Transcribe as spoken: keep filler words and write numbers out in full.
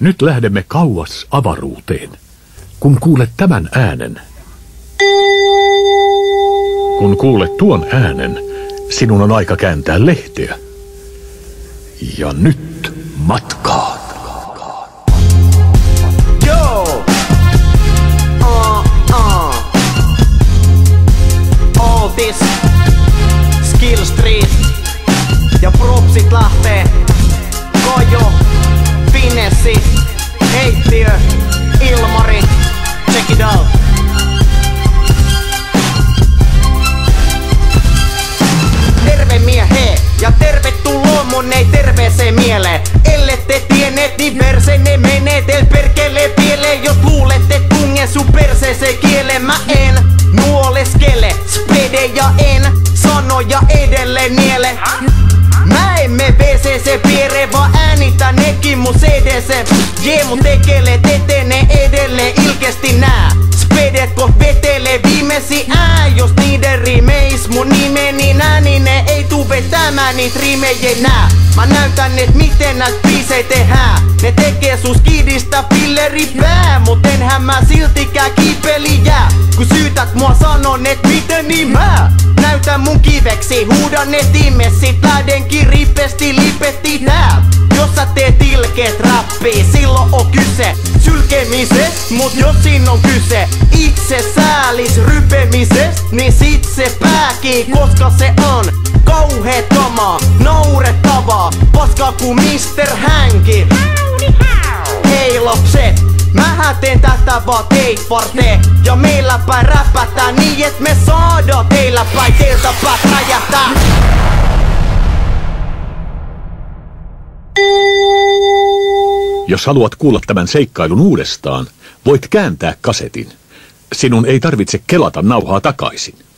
Nyt lähdemme kauas avaruuteen. Kun kuulet tämän äänen, kun kuulet tuon äänen, sinun on aika kääntää lehteä. Ja nyt matkaan. Yo! Uh, uh. All this Skill Street ja propsit lähtee. Kojo, Finessi, Heittiö, Ilmari. Check it out. Terve miehe ja tervetuloa mun ei terveeseen mieleen. Ellette tienneet, niin persenne menee teil perkele pieleen. Jos luulette tungen sun perseeseen kieleen, mä en nuoleskele. Spede ja en sanoja edelleen niele. Mä emme V C C piere, vaan äänitä nekin mun C D C. Jee mun tekeleet etenee edelleen ilkeästi nää. Spedet koht vetelee viimesi ää. Jos niiden rimeis mun nimeni nää, niin ne ei tuu vetämään niit rimejä nää. Mä näytän et miten näit biisei tehdään. Ne tekee sus kidistä pilleripää, mut enhän mä siltikään kiipeli jää. Kun syytät mua sanon et miten niin mä näytän mun kiveksi, huudan et imessit. Lähdenkin ripesti lipetti tää. Jos sä teet ilkeet rappii, silloin on kyse sylkemisest, mut jos siin on kyse itse säälis rypemisest, niin sit se pääkii, koska se on kauheet kamaa, naurettavaa, paskaa ku mister Hänki. Hei lapset, mähän teen tätä vaan teit varten, ja meillä päin räpätään niin et me saada teillä päin teiltä päät räjähtää. Jos haluat kuulla tämän seikkailun uudestaan, voit kääntää kasetin. Sinun ei tarvitse kelata nauhaa takaisin.